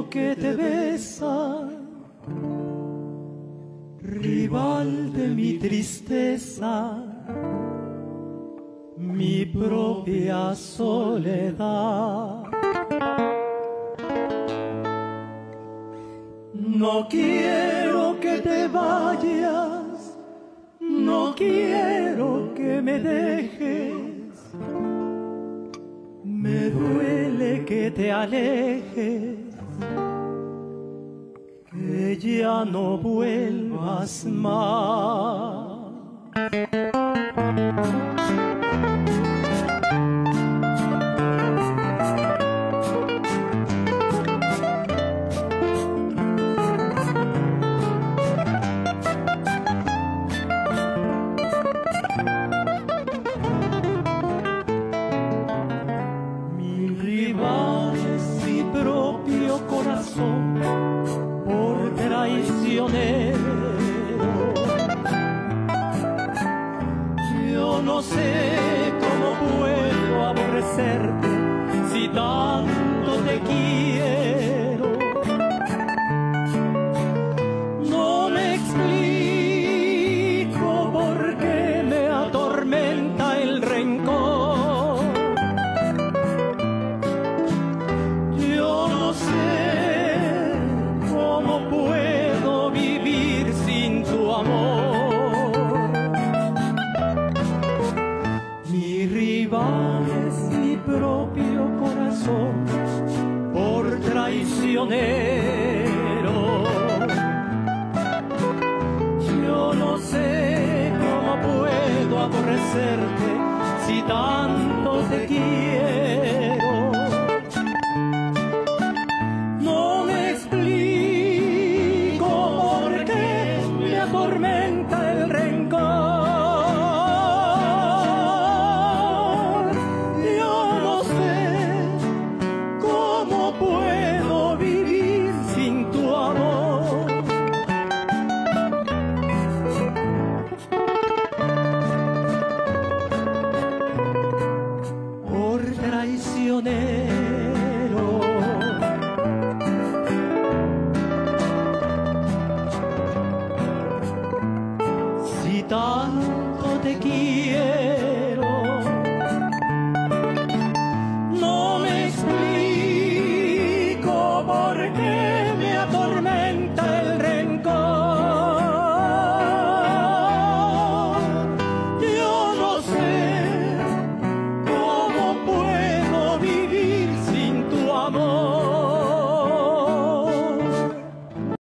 que te besa, rival de mi tristeza, mi propia soledad. No quiero que te vayas, no quiero que me dejes. Me duele que te alejes, que ya no vuelvas más. Por traicionero, yo no sé cómo puedo aborrecerte si tanto te quiero. No me explico por qué me atormenta el rencor. Yo no sé cómo puedo vivir sin tu amor. Mi rival es mi propio corazón, por traicionero. Yo no sé cómo puedo aborrecerte si tanto te quiero.